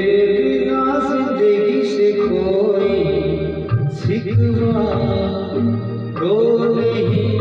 बिना जिंदगी से कोई सिकवा तो नहीं,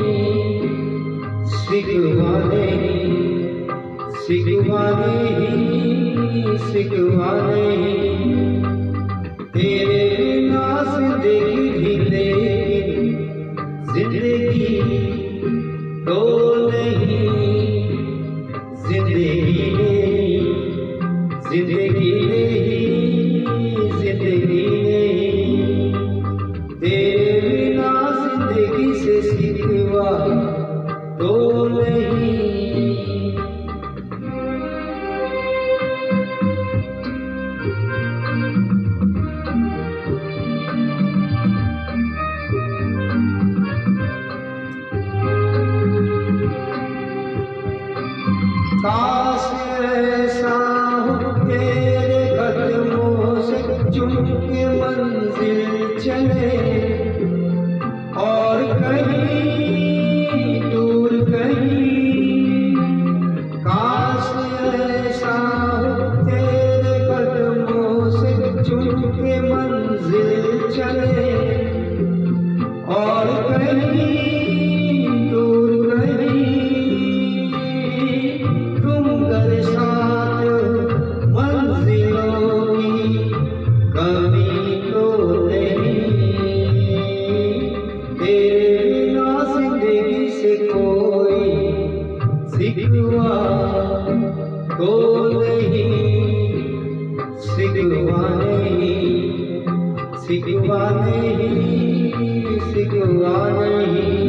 सिकवा नहीं, सिकवा नहीं, सिकवा नहीं। तेरे बिना जिंदगी भी लेकिन जिंदगी तो नहीं, जिंदगी नहीं, जिंदगी नहीं, जिंदगी नहीं। तेरे बिना जिंदगी से सिकवा तो नहीं। काश ऐसा हो तेरे कदमों से चुम के मंजिल चले, और कहीं दूर कहीं। काश ऐसा हो तेरे कदमों से चुम के मंजिल चले, और कहीं सिकवा तो नहीं, सिकवा नहीं, सिकवा नहीं, सिकवा नहीं।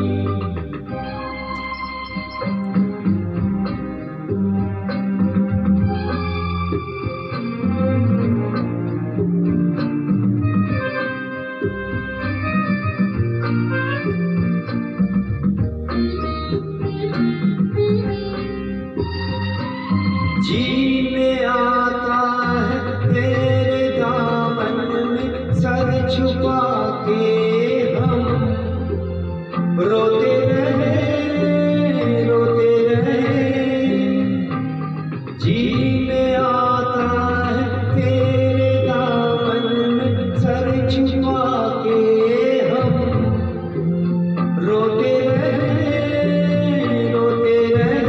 जी में आता है तेरे दामन में सर छुपा के हम, रोते रहे, रोते रहे। जी में आता है तेरे दामन में सर छुपा के हम, रोते रहे, रोते रहे।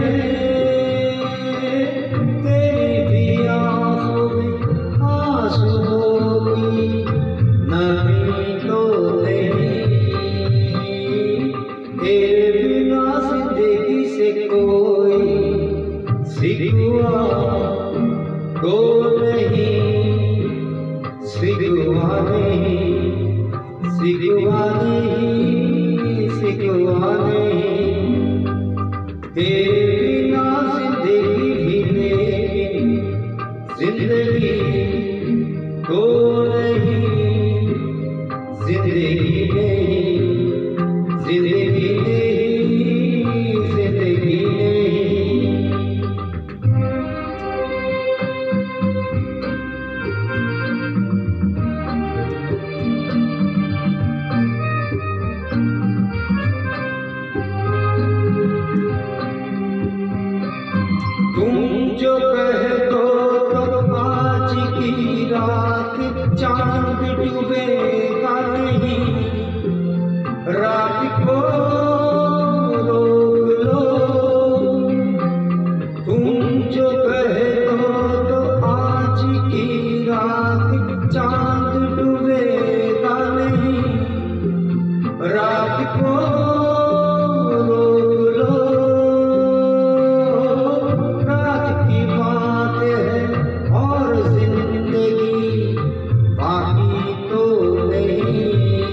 तेरे बिना जिंदगी से कोई सिकवा तो नहीं, सिकवा नहीं, सिकवा नहीं, सिकवा नहीं। तेरे बिना जिंदगी भी लेकिन जिंदगी तो नहीं, जिंदगी नहीं, जिंदगी नहीं, जिंदगी नहीं। तुम जो कह दो तो आज की रात चांद डूबेगा नहीं, रात को रोक लो। तुम जो कह दो तो आज की रात चांद डूबेगा नहीं, रात को रोक लो। रात की बात है और जिंदगी बाकी तो नहीं।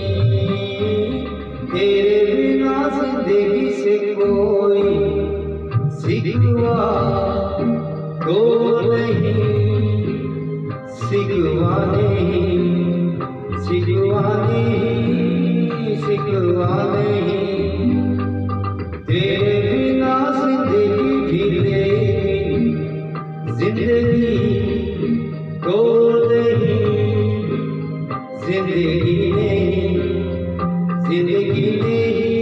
तेरे बिना जिंदगी से कोई सिकवा तो नहीं, सिकवा नहीं, सिकवा नहीं, सिकवा नहीं। तेरे बिना जिंदगी भी लेकिन जिंदगी तो नहीं, जिंदगी नहीं, जिंदगी नहीं।